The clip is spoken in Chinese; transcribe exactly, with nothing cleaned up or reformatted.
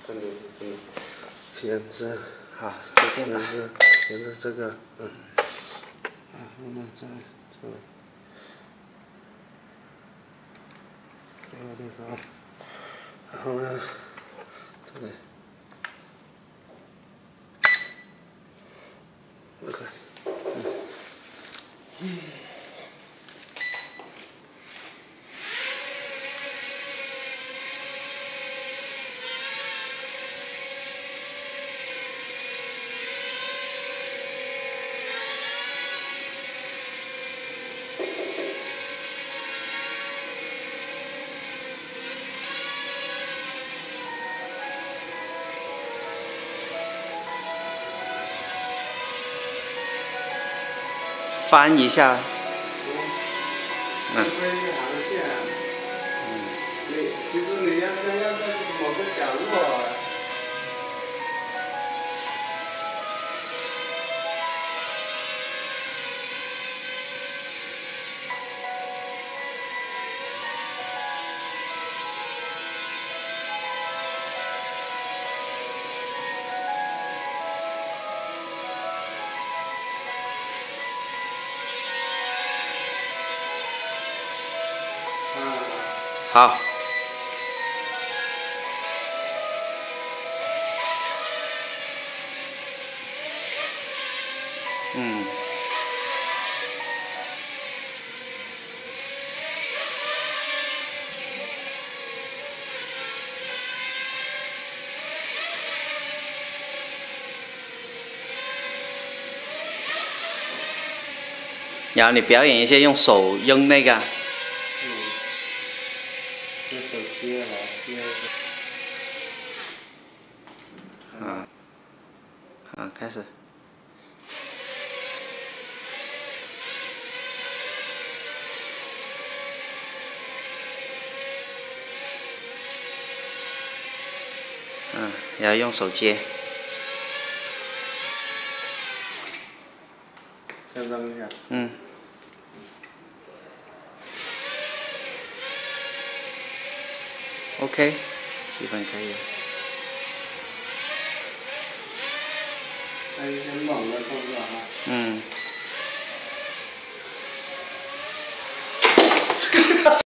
跟着跟着，先是好，决定吧。 先是先是这个，嗯，然后呢再这个，这个地方，然后呢这里。 OK， 嗯， 翻一下。 嗯。你其实你要想要在某个角落。 好。嗯。然后你表演一下用手扔那个。 用手接来接。 啊，好，开始。嗯，然后用手接。 先扔一下。 嗯。 OK， 基本可以。 还有一些猛的动作哈。 嗯。